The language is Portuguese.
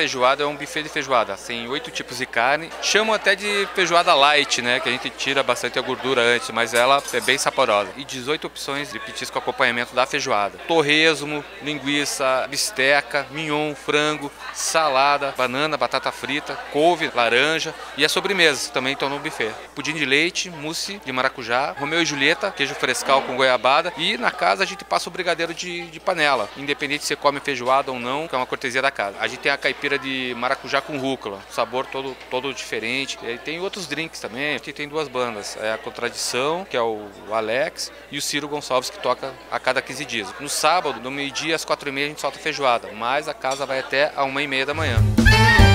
feijoada é um buffet de feijoada, tem 8 tipos de carne. Chamam até de feijoada light, né? Que a gente tira bastante a gordura antes, mas ela é bem saborosa. E 18 opções de petisco acompanhamento da feijoada. Torresmo, linguiça, bisteca, mignon, frango, salada, banana, batata frita, couve, laranja e as sobremesas que também estão no buffet. Pudim de leite, mousse de maracujá, Romeu e Julieta, queijo frescal com goiabada e na casa a gente passa o brigadeiro de panela, independente se você come feijoada ou não, que é uma cortesia da casa. A gente tem a caipira de maracujá com rúcula, sabor todo diferente. E tem outros drinks também. A gente tem 2 bandas, é a Contradição, que é o Alex, e o Ciro Gonçalves, que toca a cada 15 dias. No sábado, do meio-dia às 4h30 a gente solta feijoada, mas a casa vai até a 1h30 da manhã.